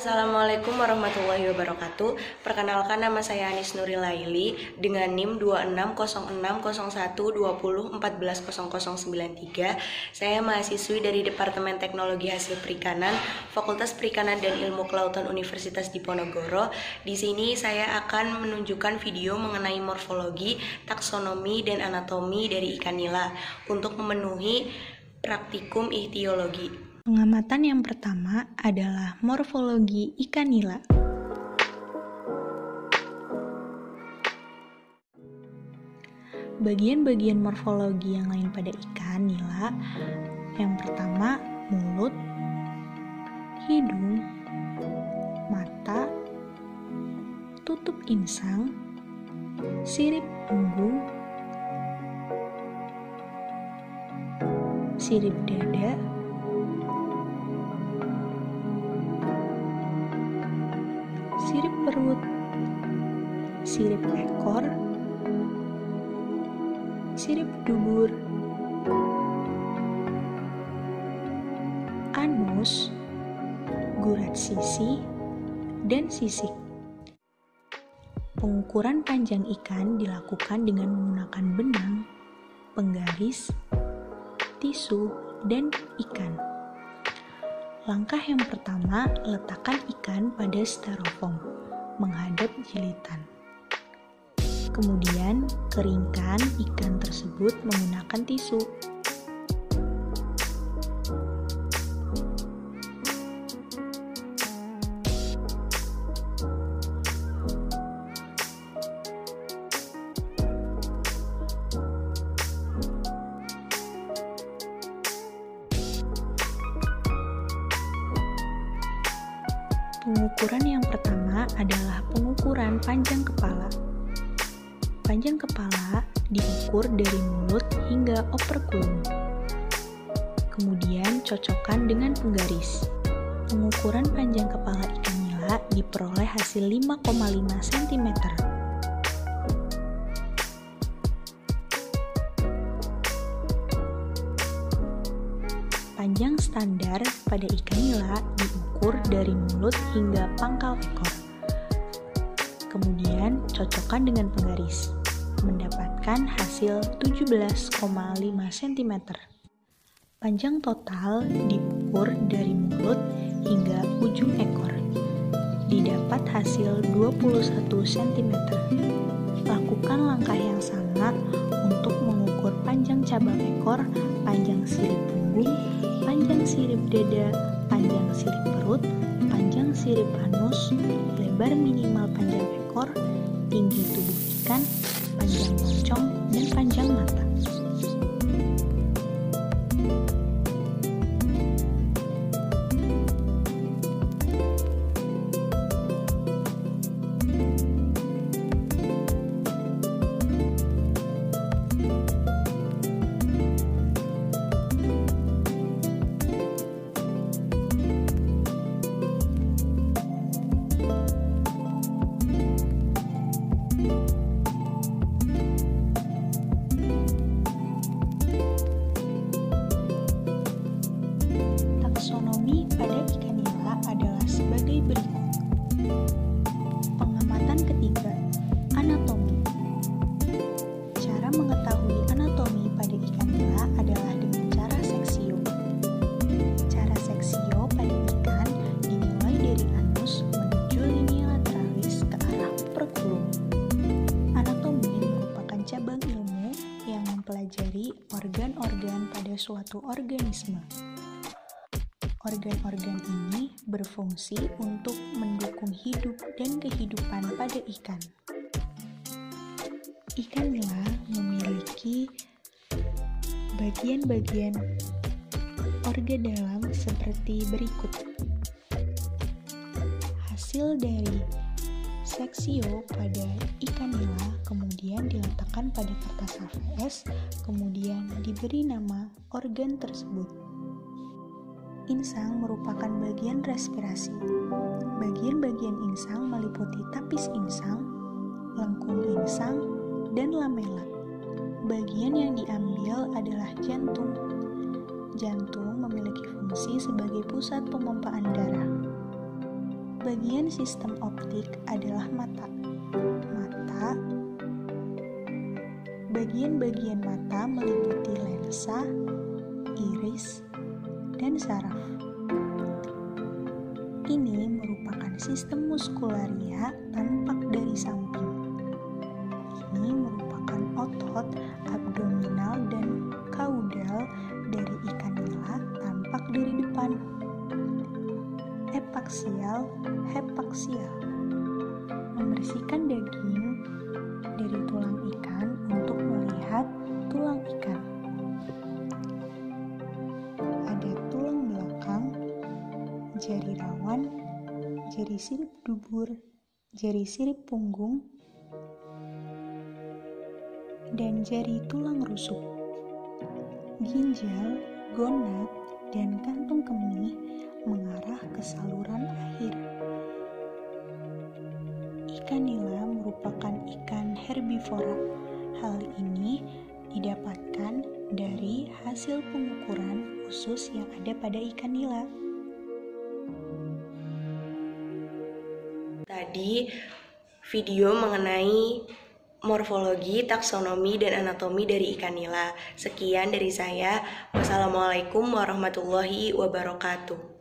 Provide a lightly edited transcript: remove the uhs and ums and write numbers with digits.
Assalamualaikum warahmatullahi wabarakatuh. Perkenalkan, nama saya Anis Nuril Laili dengan NIM 26060120140093. Saya mahasiswi dari Departemen Teknologi Hasil Perikanan, Fakultas Perikanan dan Ilmu Kelautan Universitas Diponegoro. Di sini saya akan menunjukkan video mengenai morfologi, taksonomi, dan anatomi dari ikan nila untuk memenuhi praktikum ichtiologi. Pengamatan yang pertama adalah morfologi ikan nila. Bagian-bagian morfologi yang lain pada ikan nila, yang pertama mulut, hidung, mata, tutup insang, sirip punggung, sirip dada, sirip perut, sirip ekor, sirip dubur, anus, gurat sisi, dan sisik. Pengukuran panjang ikan dilakukan dengan menggunakan benang, penggaris, tisu, dan ikan. Langkah yang pertama, letakkan ikan pada styrofoam menghadap jilitan. Kemudian, keringkan ikan tersebut menggunakan tisu. Pengukuran yang pertama adalah pengukuran panjang kepala. Panjang kepala diukur dari mulut hingga operkulum. Kemudian cocokkan dengan penggaris. Pengukuran panjang kepala ikan nila diperoleh hasil 5,5 cm. Panjang standar pada ikan nila diukur dari mulut hingga pangkal ekor. Kemudian cocokkan dengan penggaris, mendapatkan hasil 17,5 cm. Panjang total diukur dari mulut hingga ujung ekor, didapat hasil 21 cm. Lakukan langkah yang sama untuk mengukur panjang cabang ekor, panjang sirip punggung, panjang sirip dada, panjang sirip perut, panjang sirip anus, lebar minimal panjang ekor, tinggi tubuh ikan, panjang moncong, dan panjang mata. Taksonomi pada ikan nila adalah sebagai berikut. Pengamatan ketiga, anatomi. Cara mengetahui anatomi pada ikan nila adalah dengan cara seksio. Cara seksio pada ikan dimulai dari anus menuju linea lateralis ke arah operkulum. Anatomi merupakan cabang ilmu yang mempelajari organ-organ pada suatu organisme. Organ-organ ini berfungsi untuk mendukung hidup dan kehidupan pada ikan. Ikan nila memiliki bagian-bagian organ dalam seperti berikut. Hasil dari seksio pada ikan nila kemudian diletakkan pada kertas HVS, kemudian diberi nama organ tersebut. Insang merupakan bagian respirasi. Bagian-bagian insang meliputi tapis insang, lengkung insang, dan lamela. Bagian yang diambil adalah jantung. Jantung memiliki fungsi sebagai pusat pemompaan darah. Bagian sistem optik adalah mata. Bagian-bagian mata meliputi lensa, iris, dan saraf. Ini merupakan sistem muskularia tampak dari samping. Ini merupakan otot abdominal dan kaudal dari ikan nila tampak dari depan. Epaksial, membersihkan daging dari tulang ikan untuk melihat tulang ikan. Ada tulang belakang, jari rawan, jari sirip dubur, jari sirip punggung, dan jari tulang rusuk. Ginjal, gonad, dan kantung kemih mengarah ke saluran akhir. Ikan nila merupakan ikan herbivora. Hal ini didapatkan dari hasil pengukuran usus yang ada pada ikan nila. Tadi video mengenai morfologi, taksonomi, dan anatomi dari ikan nila. Sekian dari saya. Wassalamualaikum warahmatullahi wabarakatuh.